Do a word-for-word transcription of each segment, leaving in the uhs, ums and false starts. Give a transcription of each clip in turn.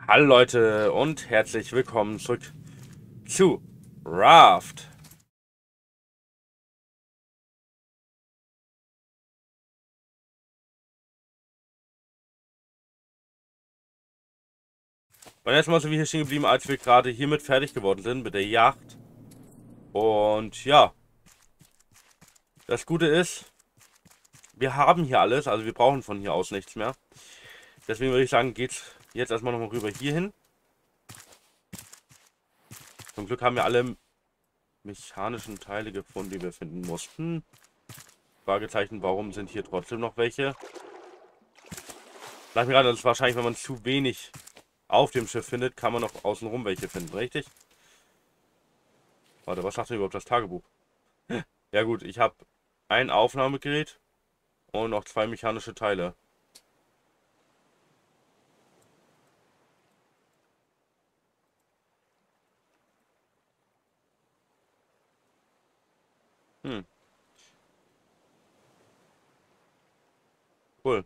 Hallo Leute und herzlich willkommen zurück zu Raft. Beim letzten Mal sind wir hier stehen geblieben, als wir gerade hiermit fertig geworden sind mit der Yacht. Und ja, das Gute ist, wir haben hier alles, also wir brauchen von hier aus nichts mehr. Deswegen würde ich sagen, geht's jetzt erstmal nochmal rüber hier hin. Zum Glück haben wir alle mechanischen Teile gefunden, die wir finden mussten. Fragezeichen, warum sind hier trotzdem noch welche? Sag mir gerade, das ist wahrscheinlich, wenn man zu wenig auf dem Schiff findet, kann man noch außenrum welche finden, richtig? Warte, was sagt denn überhaupt das Tagebuch? Ja gut, ich habe ein Aufnahmegerät und noch zwei mechanische Teile. Hm, cool.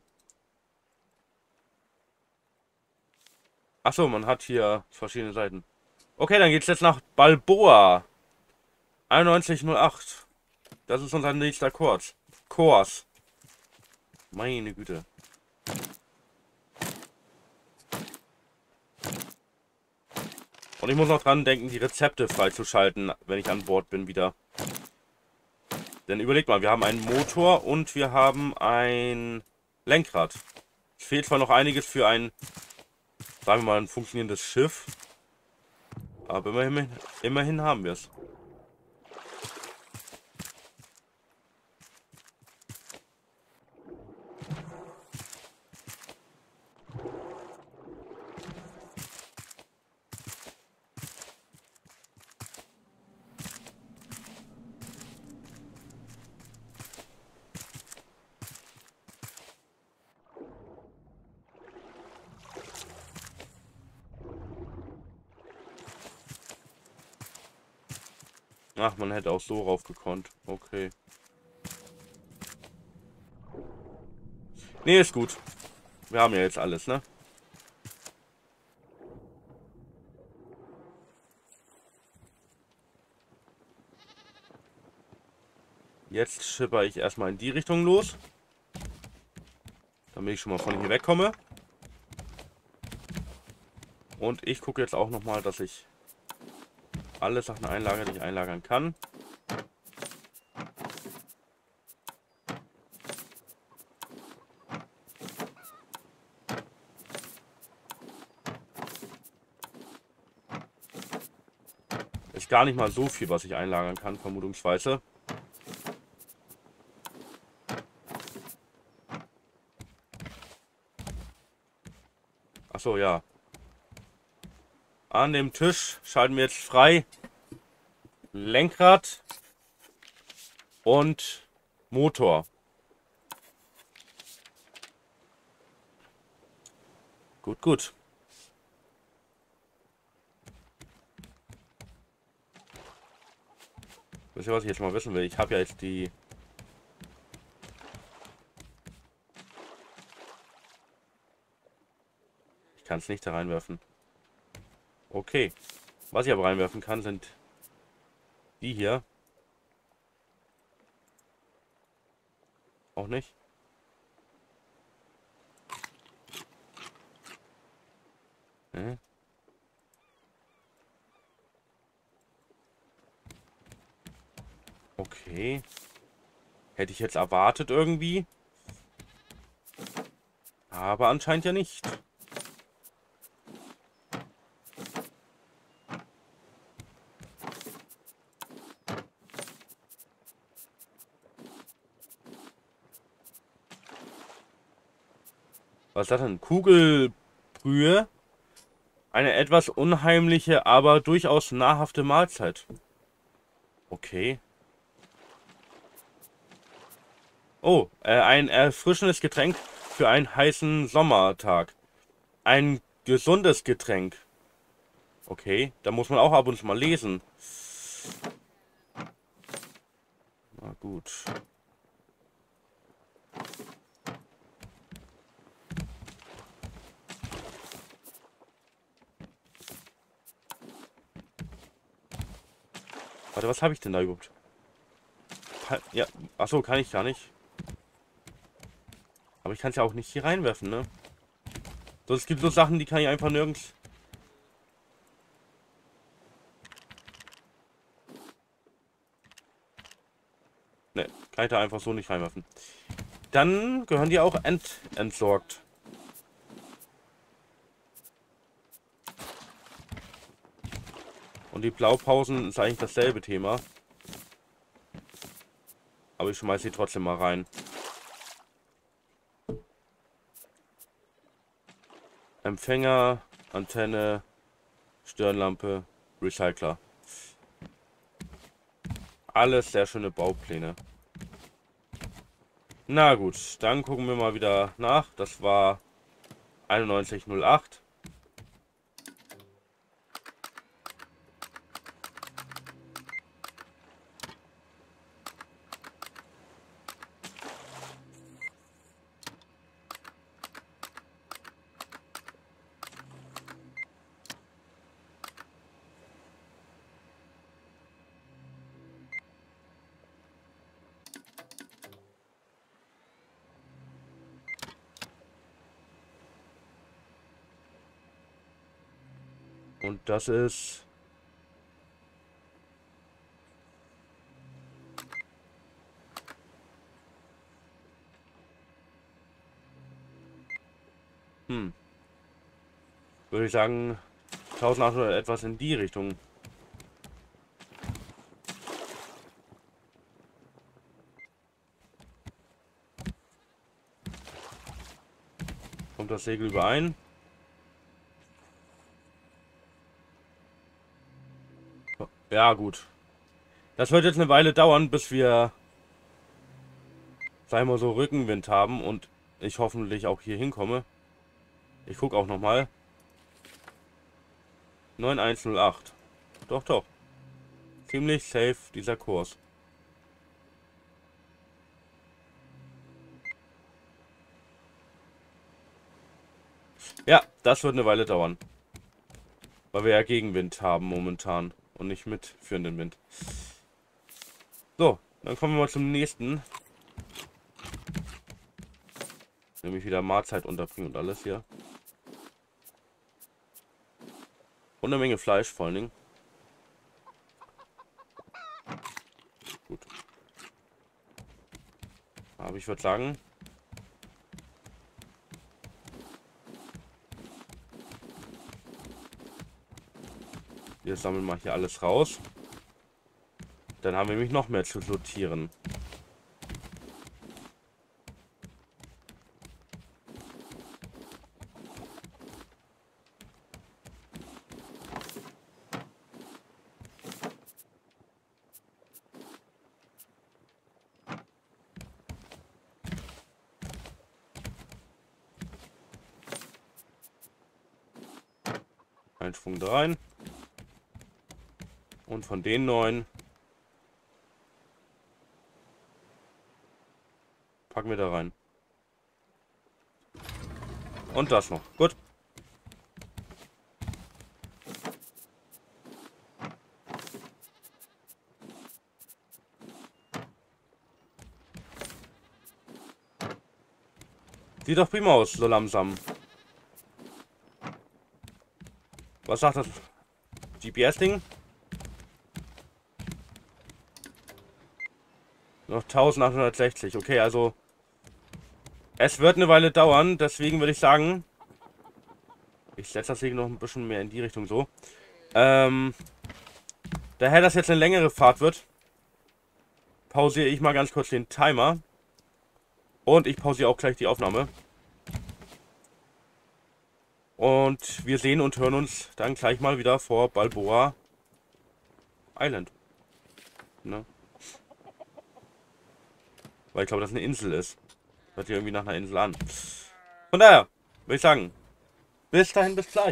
Achso, man hat hier verschiedene Seiten. Okay, dann geht's jetzt nach Balboa. einundneunzig null acht. Das ist unser nächster Kurs. Kurs. Meine Güte. Und ich muss noch dran denken, die Rezepte freizuschalten, wenn ich an Bord bin wieder. Denn überlegt mal, wir haben einen Motor und wir haben ein Lenkrad. Es fehlt zwar noch einiges für ein, sagen wir mal, ein funktionierendes Schiff. Aber immerhin, immerhin haben wir es. Ach, man hätte auch so rauf gekonnt. Okay. Nee, ist gut. Wir haben ja jetzt alles, ne? Jetzt schipper ich erstmal in die Richtung los. Damit ich schon mal von hier wegkomme. Und ich gucke jetzt auch nochmal, dass ich alle Sachen einlagere, die ich einlagern kann. Ist gar nicht mal so viel, was ich einlagern kann, vermutungsweise. Achso, ja. An dem Tisch schalten wir jetzt frei Lenkrad und Motor. Gut, gut. Wisst ihr, was ich jetzt mal wissen will? Ich habe ja jetzt die... Ich kann es nicht da reinwerfen. Okay. Was ich aber reinwerfen kann, sind die hier. Auch nicht. Hm. Okay. Hätte ich jetzt erwartet irgendwie. Aber anscheinend ja nicht. Was ist das denn? Kugelbrühe. Eine etwas unheimliche, aber durchaus nahrhafte Mahlzeit. Okay. Oh, äh, ein erfrischendes Getränk für einen heißen Sommertag. Ein gesundes Getränk. Okay, da muss man auch ab und zu mal lesen. Na gut. Warte, was habe ich denn da überhaupt? Ja, achso, kann ich gar nicht. Aber ich kann es ja auch nicht hier reinwerfen, ne? So, es gibt so Sachen, die kann ich einfach nirgends... Ne, kann ich da einfach so nicht reinwerfen. Dann gehören die auch ent entsorgt. Und die Blaupausen ist eigentlich dasselbe Thema. Aber ich schmeiße sie trotzdem mal rein. Empfänger, Antenne, Stirnlampe, Recycler. Alles sehr schöne Baupläne. Na gut, dann gucken wir mal wieder nach. Das war einundneunzig null acht. Und das ist... Hm. Würde ich sagen, eintausendachthundert etwas in die Richtung. Kommt das Segel überein? Ja, gut. Das wird jetzt eine Weile dauern, bis wir, sagen wir so, Rückenwind haben und ich hoffentlich auch hier hinkomme. Ich gucke auch nochmal. neun eins null acht. Doch, doch. Ziemlich safe dieser Kurs. Ja, das wird eine Weile dauern. Weil wir ja Gegenwind haben momentan. Und nicht mitführenden Wind. So, dann kommen wir mal zum nächsten. Nämlich wieder Mahlzeit unterbringen und alles hier. Und eine Menge Fleisch vor allen Dingen. Gut. Aber ich würde sagen... Wir sammeln mal hier alles raus. Dann haben wir nämlich noch mehr zu sortieren. Ein Schwung da rein. Und von den neun packen wir da rein. Und das noch. Gut. Sieht doch prima aus, so langsam. Was sagt das G P S-Ding? Noch eintausendachthundertsechzig. Okay, also es wird eine Weile dauern. Deswegen würde ich sagen, ich setze das Segel noch ein bisschen mehr in die Richtung so. Ähm, daher das jetzt eine längere Fahrt wird, pausiere ich mal ganz kurz den Timer. Und ich pausiere auch gleich die Aufnahme. Und wir sehen und hören uns dann gleich mal wieder vor Balboa Island. Ne? Weil ich glaube, dass eine Insel ist. Hört sich irgendwie nach einer Insel an. Von daher, würde ich sagen, bis dahin, bis gleich.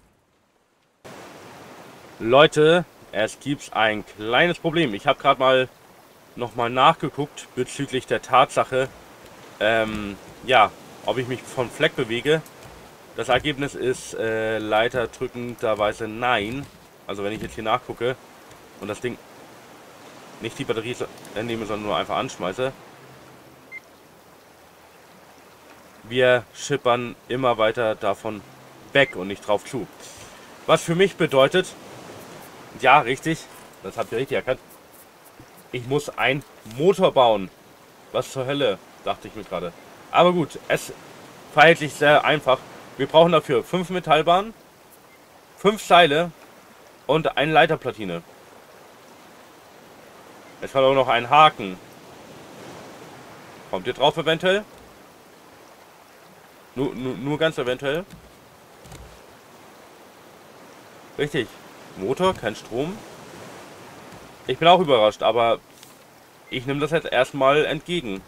Leute, es gibt ein kleines Problem. Ich habe gerade mal nochmal nachgeguckt bezüglich der Tatsache, ähm, ja, ob ich mich vom Fleck bewege. Das Ergebnis ist äh, leider drückenderweise nein. Also wenn ich jetzt hier nachgucke und das Ding nicht die Batterie nehme, sondern nur einfach anschmeiße. Wir schippern immer weiter davon weg und nicht drauf zu. Was für mich bedeutet, ja, richtig, das habt ihr richtig erkannt, ich muss einen Motor bauen. Was zur Hölle, dachte ich mir gerade. Aber gut, es verhält sich sehr einfach. Wir brauchen dafür fünf Metallbahnen, fünf Seile und eine Leiterplatine. Es hat auch noch einen Haken. Kommt ihr drauf eventuell? Nur, nur, nur ganz eventuell. Richtig. Motor, kein Strom. Ich bin auch überrascht, aber ich nehme das jetzt erstmal entgegen.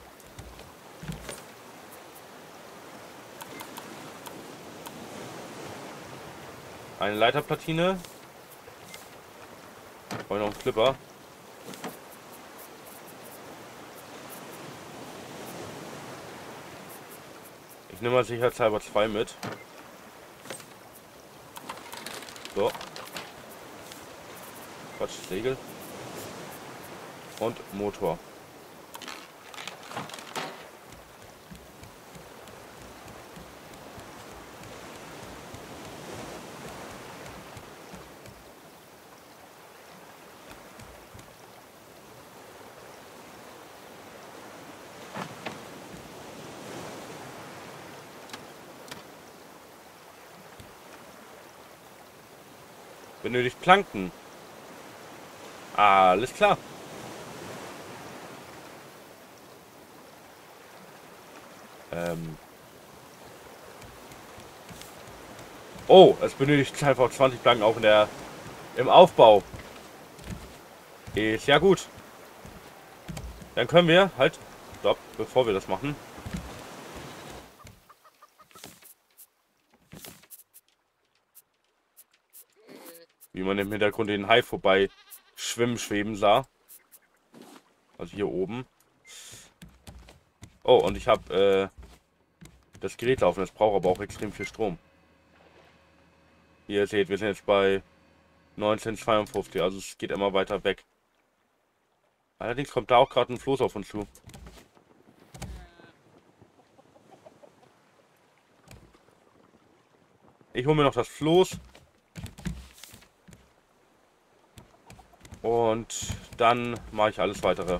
Eine Leiterplatine. Ich brauche noch einen Clipper. Ich nehme mal sicherheitshalber zwei mit. So. Quatsch, Segel. Und Motor. Benötigt Planken. Alles klar. Ähm. Oh, es benötigt einfach zwanzig Planken auch in der im Aufbau. Ist ja gut. Dann können wir halt. Stopp, bevor wir das machen. Wie man im Hintergrund den Hai vorbei schwimmen, schweben sah. Also hier oben. Oh, und ich habe äh, das Gerät laufen. Das braucht aber auch extrem viel Strom. Wie ihr seht, wir sind jetzt bei neunzehnhundertzweiundfünfzig. Also es geht immer weiter weg. Allerdings kommt da auch gerade ein Floß auf uns zu. Ich hole mir noch das Floß. Und dann mache ich alles weitere.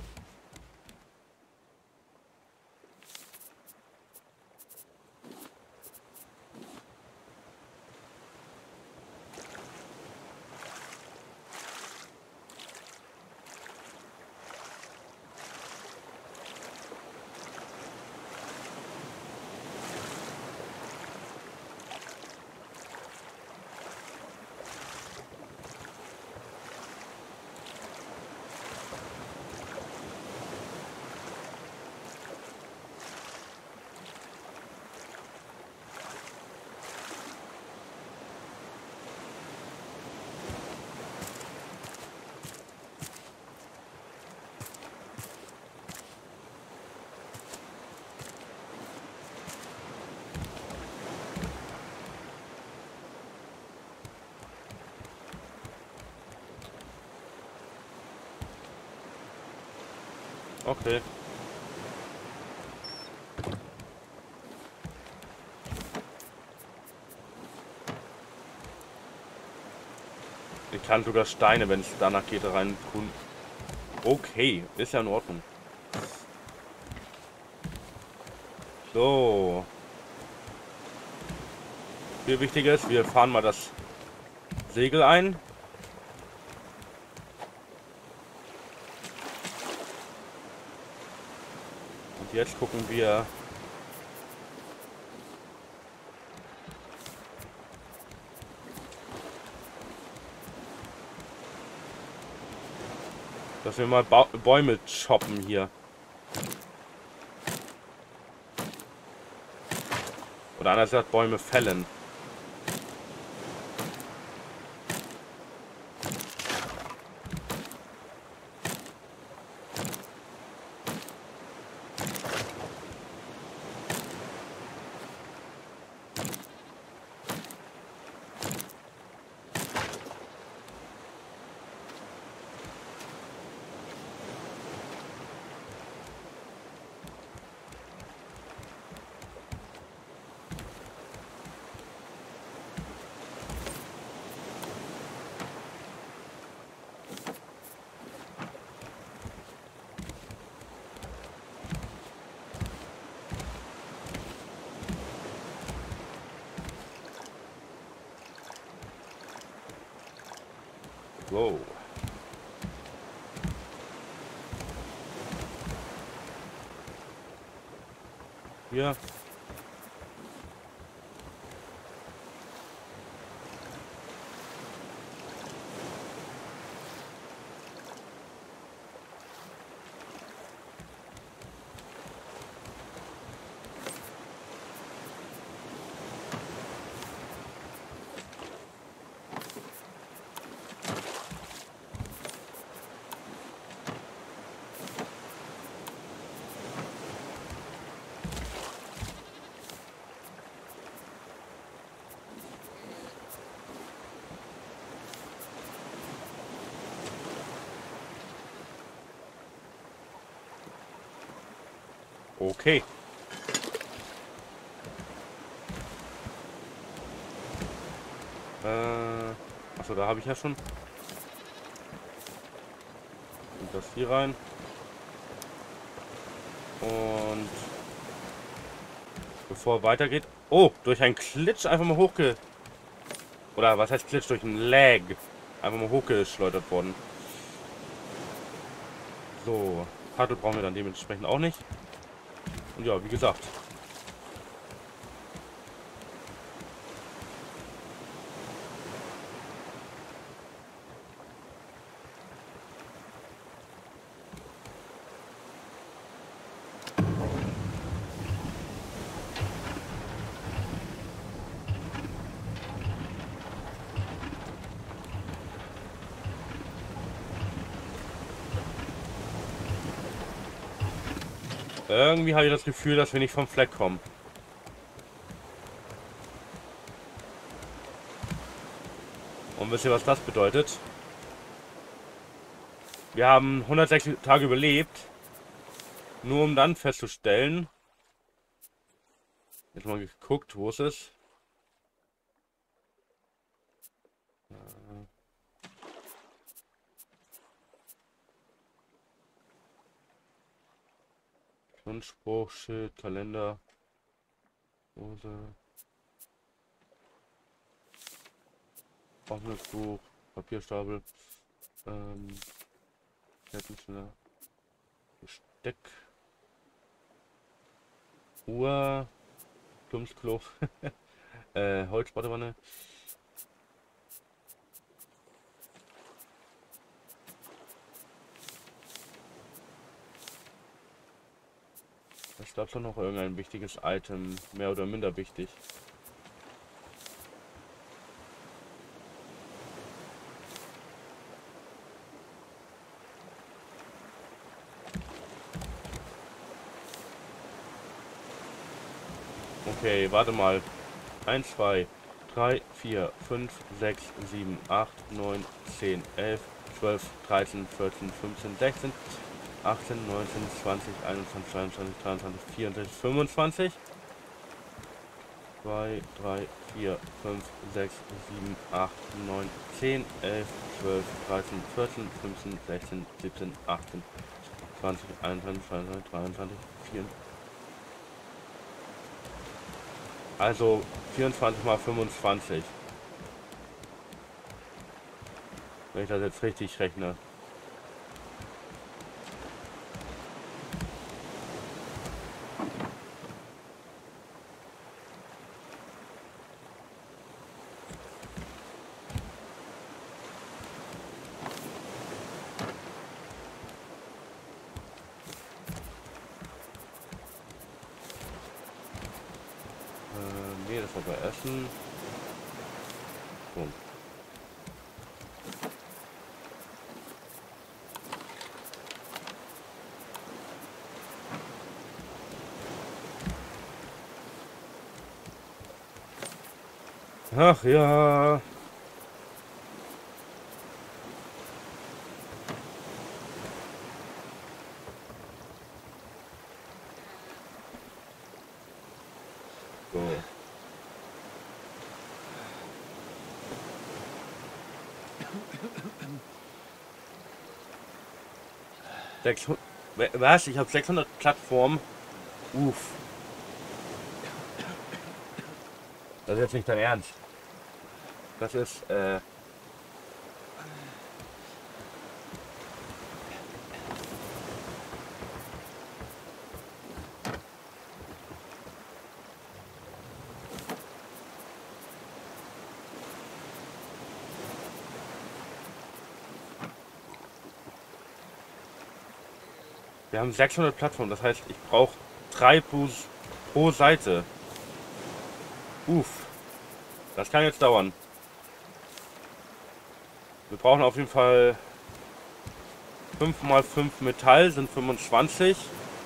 Okay. Ich kann sogar Steine, wenn es danach geht, rein tun. Okay, ist ja in Ordnung. So. Viel wichtiger ist, wir fahren mal das Segel ein. Und jetzt gucken wir. Dass wir mal ba Bäume choppen hier. Oder anders gesagt, Bäume fällen. So. Hier. Okay. Äh, achso, da habe ich ja schon. Und das hier rein. Und bevor es weitergeht. Oh, durch einen Klitsch einfach mal hochge... Oder was heißt Klitsch? Durch einen Lag. Einfach mal hochgeschleudert worden. So. Paddel brauchen wir dann dementsprechend auch nicht. Und ja, wie gesagt. Irgendwie habe ich das Gefühl, dass wir nicht vom Fleck kommen. Und wisst ihr, was das bedeutet? Wir haben hundertsechs Tage überlebt. Nur um dann festzustellen... Jetzt mal geguckt, wo es ist. Spruch, Schild, Kalender, Hose, offenes Buch, Papierstapel, ähm, Kettenschnur, Besteck, Uhr, Plumpsklo, äh, Holzbadewanne. Ich glaube schon noch irgendein wichtiges Item, mehr oder minder wichtig. Okay, warte mal. eins, zwei, drei, vier, fünf, sechs, sieben, acht, neun, zehn, elf, zwölf, dreizehn, vierzehn, fünfzehn, sechzehn, achtzehn, neunzehn, zwanzig, einundzwanzig, zweiundzwanzig, dreiundzwanzig, vierundzwanzig, fünfundzwanzig. zwei, drei, vier, fünf, sechs, sieben, acht, neun, zehn, elf, zwölf, dreizehn, vierzehn, fünfzehn, sechzehn, siebzehn, achtzehn, zwanzig, einundzwanzig, zweiundzwanzig, dreiundzwanzig, vierundzwanzig. Also vierundzwanzig mal fünfundzwanzig. Wenn ich das jetzt richtig rechne. Äh, nee, das war bei Essen. So. Ach ja. So. sechshundert. Was? Ich habe sechshundert Plattformen. Uff. Das ist jetzt nicht dein Ernst. Das ist, äh... Wir haben sechshundert Plattformen, das heißt, ich brauche drei pro, pro Seite. Uff. Das kann jetzt dauern. Wir brauchen auf jeden Fall fünf mal fünf Metall, sind fünfundzwanzig.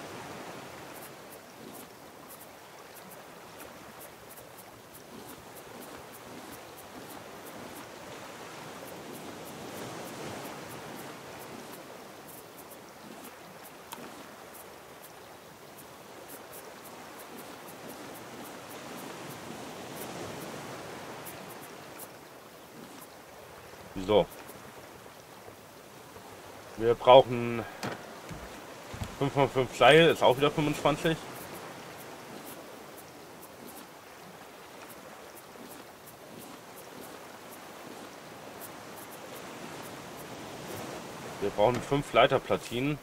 So. Wir brauchen fünf mal fünf Seil, ist auch wieder fünfundzwanzig. Wir brauchen fünf Leiterplatinen.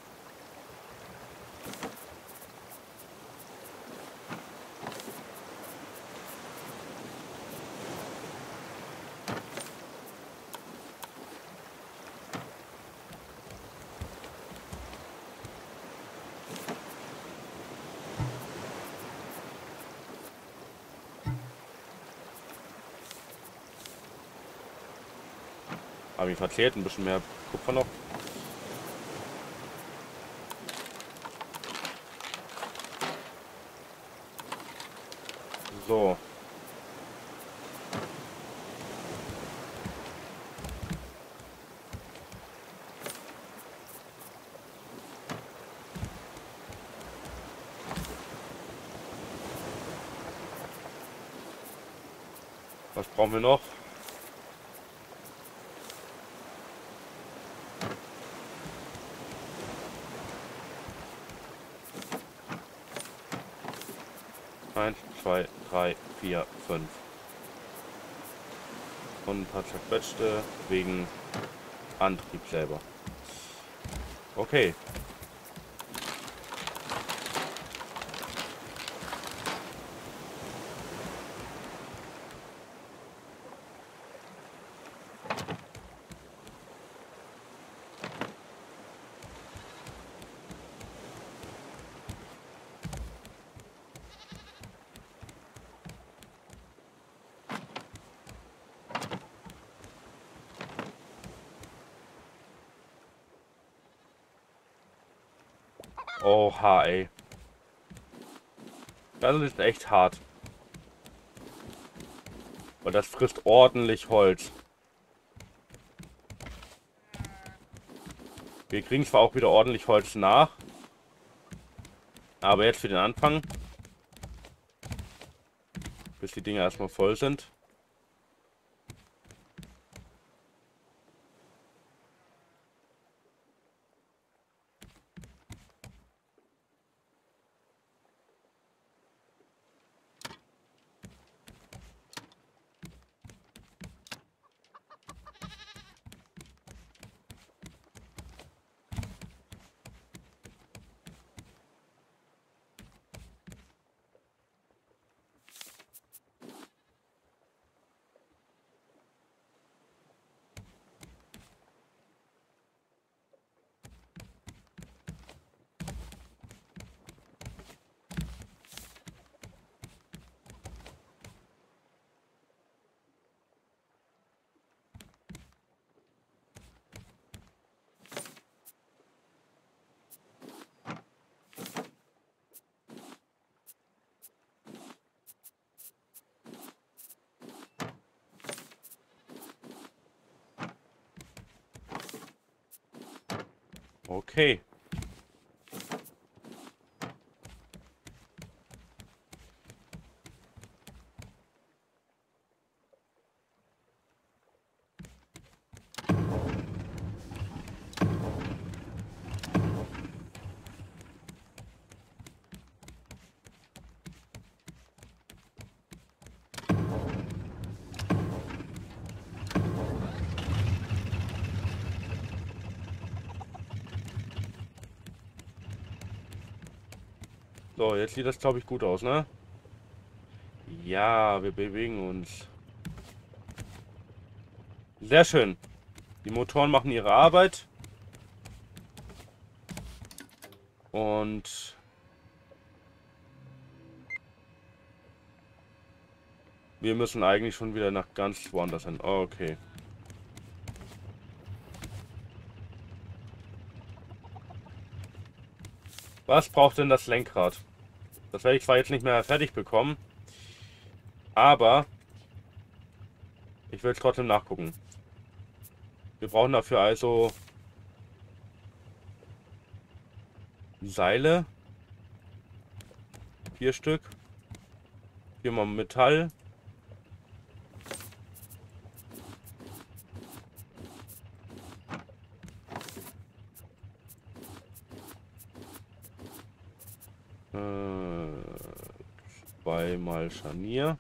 Habe ich verzählt, ein bisschen mehr Kupfer noch. So. Was brauchen wir noch? eins, zwei, drei, vier, fünf. Und ein paar zerquetschte wegen Antrieb selber. Okay. Oha, ey. Das ist echt hart. Weil das frisst ordentlich Holz. Wir kriegen zwar auch wieder ordentlich Holz nach. Aber jetzt für den Anfang. Bis die Dinger erstmal voll sind. Okay. So, jetzt sieht das, glaube ich, gut aus, ne? Ja, wir bewegen uns. Sehr schön. Die Motoren machen ihre Arbeit. Und wir müssen eigentlich schon wieder nach ganz woanders hin. Okay. Was braucht denn das Lenkrad? Das werde ich zwar jetzt nicht mehr fertig bekommen, aber ich will es trotzdem nachgucken. Wir brauchen dafür also Seile. Vier Stück. Viermal Metall. Äh, zweimal Scharnier.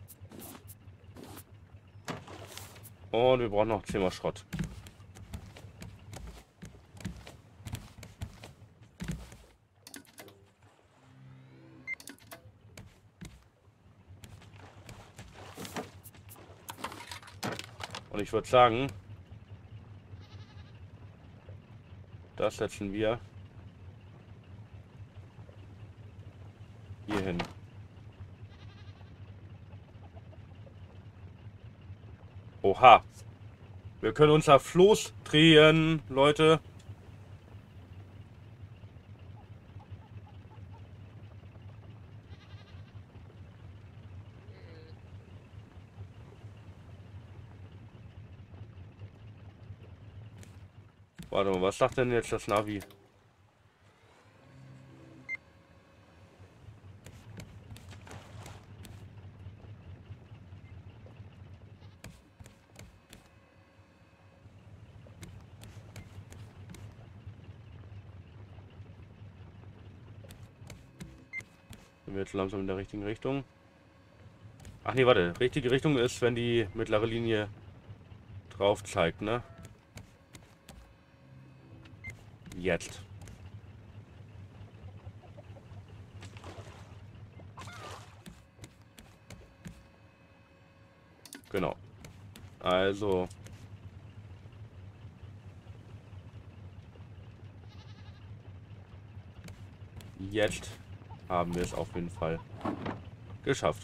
Und wir brauchen noch zehnmal Schrott. Und ich würde sagen, das setzen wir hier hin. Oha. Wir können unser Floß drehen, Leute. Warte mal, was sagt denn jetzt das Navi? Sind wir jetzt langsam in der richtigen Richtung? Ach nee, warte. Richtige Richtung ist, wenn die mittlere Linie drauf zeigt, ne? Jetzt. Genau. Also. Jetzt haben wir es auf jeden Fall geschafft.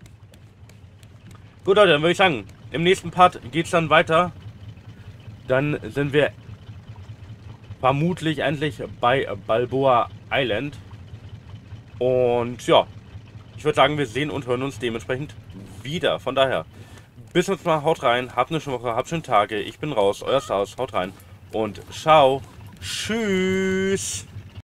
Gut, Leute, dann würde ich sagen, im nächsten Part geht es dann weiter. Dann sind wir vermutlich endlich bei Balboa Island. Und ja, ich würde sagen, wir sehen und hören uns dementsprechend wieder. Von daher, bis uns mal, haut rein, habt eine schöne Woche, habt schöne Tage. Ich bin raus, euer Staus, haut rein und ciao, tschüss.